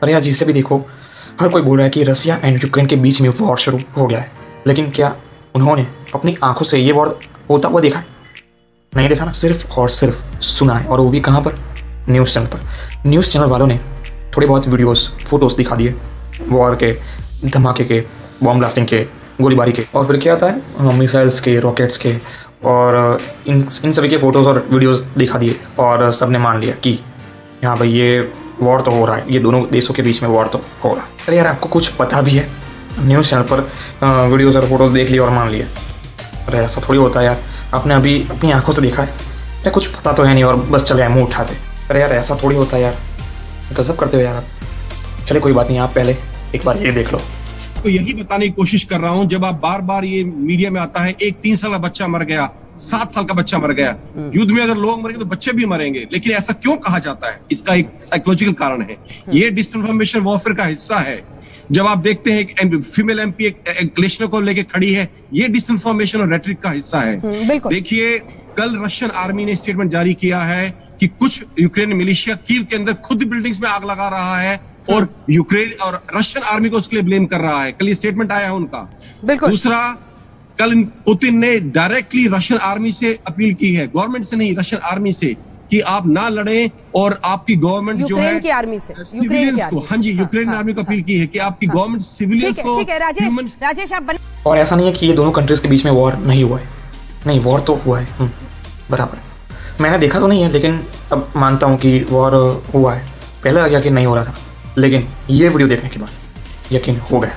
अरे यार जिसे भी देखो हर कोई बोल रहा है कि रसिया एंड यूक्रेन के बीच में वॉर शुरू हो गया है, लेकिन क्या उन्होंने अपनी आंखों से ये वॉर होता हुआ देखा है? नहीं देखा ना, सिर्फ और सिर्फ सुना है, और वो भी कहाँ पर? न्यूज़ चैनल पर। न्यूज़ चैनल वालों ने थोड़े बहुत वीडियोस फोटोज़ दिखा दिए वॉर के, धमाके के, बॉम्ब ब्लास्टिंग के, गोलीबारी के, और फिर क्या आता है मिसाइल्स के, रॉकेट्स के, और इन सभी के फ़ोटोज़ और वीडियोज़ दिखा दिए, और सब ने मान लिया कि हाँ भाई ये वॉर तो हो रहा है, ये दोनों देशों के बीच में वॉर तो हो रहा है। अरे यार आपको कुछ पता भी है? न्यूज़ चैनल पर वीडियोज़ और फोटोज़ देख लिए और मान लिए? अरे ऐसा थोड़ी होता है यार, आपने अभी अपनी आंखों से देखा है? अरे कुछ पता तो है नहीं और बस चले मुँह उठाते। अरे यार ऐसा थोड़ी होता है यार, गजब करते हो यार आप। चले कोई बात नहीं, आप पहले एक बार ये देख लो। तो यही बताने की कोशिश कर रहा हूं, जब आप बार बार ये मीडिया में आता है एक 3 साल का बच्चा मर गया, 7 साल का बच्चा मर गया, युद्ध में अगर लोग मरेंगे तो बच्चे भी मरेंगे, लेकिन ऐसा क्यों कहा जाता है? इसका एक साइकोलॉजिकल कारण है। ये डिसइंफॉर्मेशन वॉरफेयर का हिस्सा है। जब आप देखते हैं फीमेल एमपी एक ग्लेशियर को लेकर खड़ी है, ये डिसइंफॉर्मेशन और रेटरिक का हिस्सा है। देखिए कल रशियन आर्मी ने स्टेटमेंट जारी किया है कि कुछ यूक्रेन मिलिशिया कीव के अंदर खुद बिल्डिंग्स में आग लगा रहा है और यूक्रेन और रशियन आर्मी को उसके लिए ब्लेम कर रहा है। कल ये स्टेटमेंट आया है उनका। दूसरा, कल पुतिन ने डायरेक्टली रशियन आर्मी से अपील की है, गवर्नमेंट से नहीं, रशियन आर्मी से, कि आप ना लड़ें और आपकी गवर्नमेंट जो है आर्मी से सिविलियंस को, हाँ जी, यूक्रेन आर्मी को अपील की है कि आपकी गवर्नमेंट सिविलियंस को। राजेश आप और ऐसा नहीं है कि ये दोनों कंट्रीज के बीच में वॉर नहीं हुआ है, नहीं वॉर तो हुआ है बराबर। मैंने देखा तो नहीं है, लेकिन अब मानता हूँ कि वॉर हुआ है। पहले लगा कि नहीं हो रहा था, लेकिन ये वीडियो देखने के बाद यकीन हो गया।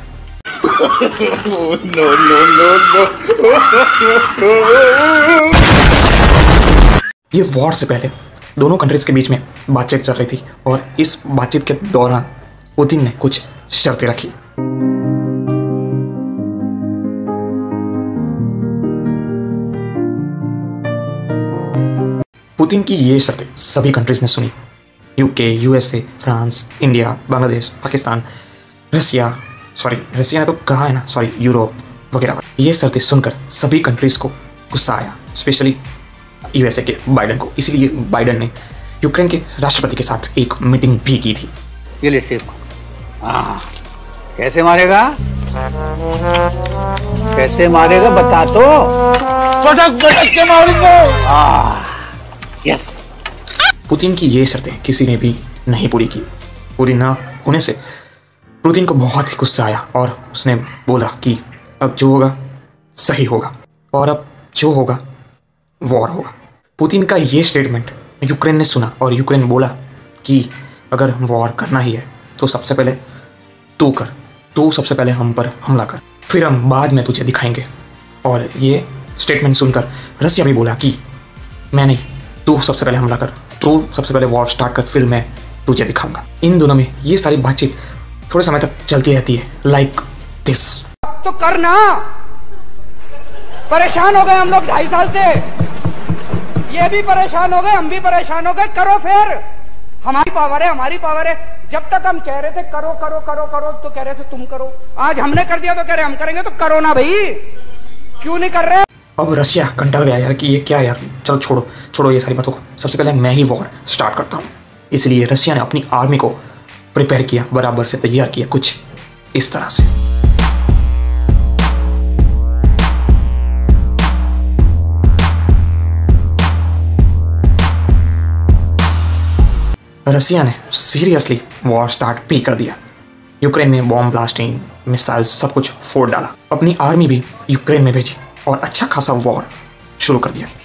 ये वॉर से पहले दोनों कंट्रीज के बीच में बातचीत चल रही थी, और इस बातचीत के दौरान पुतिन ने कुछ शर्तें रखी। पुतिन की ये शर्तें सभी कंट्रीज ने सुनी। UK, USA, France, India, Bangladesh, Pakistan, Russia ने तो कहा है ना, यूरोप वगैरह। ये शर्तें सुनकर सभी कंट्रीज को गुस्सा आया, स्पेशली यूएसए के बाइडन को। इसीलिए बाइडन ने यूक्रेन के राष्ट्रपति के साथ एक मीटिंग भी की थी। ये ले सेब, कैसे मारेगा? कैसे मारेगा बता तो। पटक के मारूंगा। यस। पुतिन की ये शर्तें किसी ने भी नहीं पूरी की। पूरी ना होने से पुतिन को बहुत ही गुस्सा आया, और उसने बोला कि अब जो होगा सही होगा, और अब जो होगा वॉर होगा। पुतिन का ये स्टेटमेंट यूक्रेन ने सुना, और यूक्रेन बोला कि अगर वॉर करना ही है तो सबसे पहले तू कर, तू सबसे पहले हम पर हमला कर, फिर हम बाद में तुझे दिखाएंगे। और ये स्टेटमेंट सुनकर रसिया भी बोला कि मैं नहीं, तू सबसे पहले हमला कर, तू सबसे पहले वॉर स्टार्ट कर, फिर मैं तुझे दिखाऊंगा। इन दोनों में ये सारी बातचीत थोड़े समय तक चलती रहती है, लाइक दिस। तो करना, परेशान हो गए हम लोग 2.5 साल से, ये भी परेशान हो गए, हम भी परेशान हो गए। करो फिर, हमारी पावर है, हमारी पावर है। जब तक हम कह रहे थे करो करो करो करो तो कह रहे थे तुम करो, आज हमने कर दिया तो कह रहे हम करेंगे, तो करो ना भाई, क्यों नहीं कर रहे? अब रशिया कंटाल गया यार कि ये क्या यार, चलो छोड़ो ये सारी बातों को, सबसे पहले मैं ही वॉर स्टार्ट करता हूँ। इसलिए रशिया ने अपनी आर्मी को प्रिपेयर किया, बराबर से तैयार किया, कुछ इस तरह से। रसिया ने सीरियसली वॉर स्टार्ट भी कर दिया। यूक्रेन में बॉम्ब ब्लास्टिंग, मिसाइल सब कुछ फोड़ डाला। अपनी आर्मी भी यूक्रेन में भेजी और अच्छा खासा वॉर शुरू कर दिया।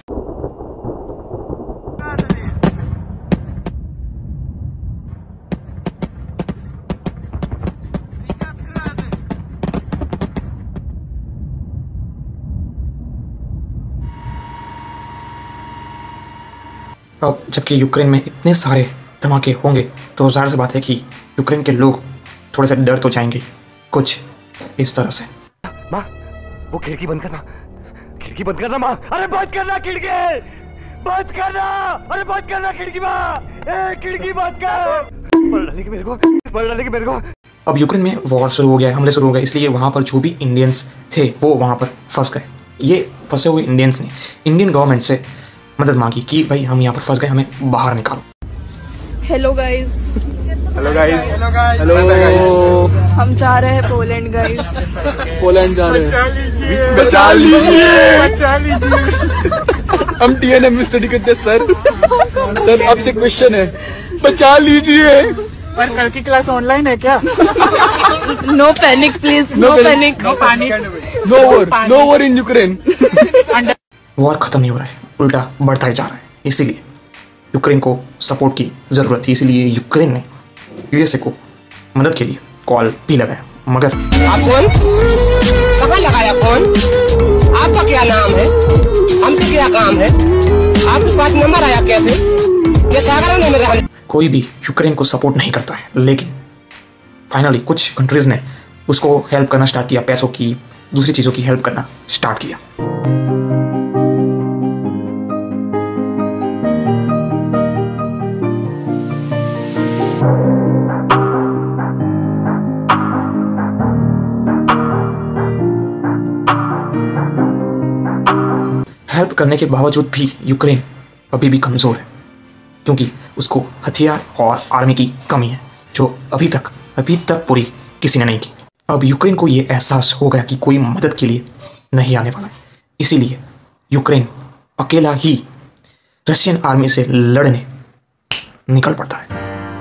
अब जबकि यूक्रेन में इतने सारे धमाके होंगे तो जाहिर सी बात है कि यूक्रेन के लोग थोड़े से डर तो जाएंगे, कुछ इस तरह से। माँ, वो खिड़की बंद करना, खिड़की बंद करना माँ, अरे बंद करना खिड़की, बंद करना, अरे बंद करना खिड़की माँ, खिड़की बंद कर। मर डालेगी मेरे को। अब यूक्रेन में वॉर शुरू हो गया है, हमले शुरू हो गए, इसलिए वहाँ पर जो भी इंडियंस थे वो वहाँ पर फंस गए। ये फंसे हुए इंडियंस ने इंडियन गवर्नमेंट से मदद मांगी कि भाई हम यहाँ पर फंस गए, हमें बाहर निकालो। Hello guys, hello guys. Hello guys. हम जा रहे हैं पोलैंड गाइस। पोलैंड जा रहे हैं। बचा लीजिए। हम TNM में स्टडी करते हैं सर आपसे क्वेश्चन है, बचा लीजिए। पर कल की क्लास ऑनलाइन है क्या? No panic please, no panic. No war in Ukraine. War खत्म नहीं हो रहा है, उल्टा बढ़ता ही जा रहा है। इसीलिए यूक्रेन को सपोर्ट की जरूरत थी, इसीलिए यूक्रेन ने USA को मदद के लिए कॉल भी लगाया। मगर आप कौन? कहाँ लगाया फोन? आपका क्या नाम है? हमसे क्या काम है? आपके पास नंबर आया कैसे? ये सागर है मेरा। कोई भी यूक्रेन को सपोर्ट नहीं करता है, लेकिन फाइनली कुछ कंट्रीज ने उसको हेल्प करना स्टार्ट किया, पैसों की, दूसरी चीज़ों की हेल्प करना स्टार्ट किया। हेल्प करने के बावजूद भी यूक्रेन अभी भी कमज़ोर है, क्योंकि उसको हथियार और आर्मी की कमी है, जो अभी तक पूरी किसी ने नहीं की। अब यूक्रेन को ये एहसास हो गया कि कोई मदद के लिए नहीं आने वाला है, इसीलिए यूक्रेन अकेला ही रशियन आर्मी से लड़ने निकल पड़ता है।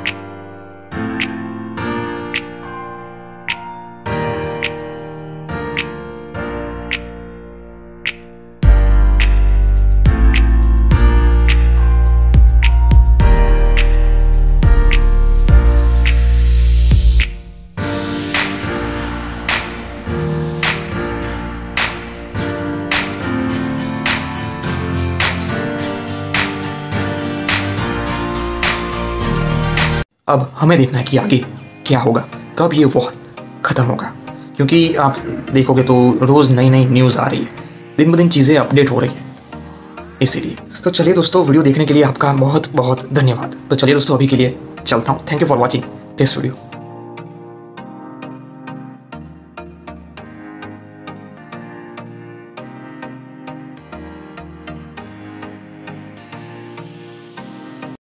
अब हमें देखना है कि आगे क्या होगा, कब ये वॉर ख़त्म होगा, क्योंकि आप देखोगे तो रोज़ नई नई न्यूज़ आ रही है, दिन ब दिन चीज़ें अपडेट हो रही हैं। इसीलिए तो चलिए दोस्तों, वीडियो देखने के लिए आपका बहुत बहुत धन्यवाद। तो चलिए दोस्तों, अभी के लिए चलता हूँ। Thank you for watching this video.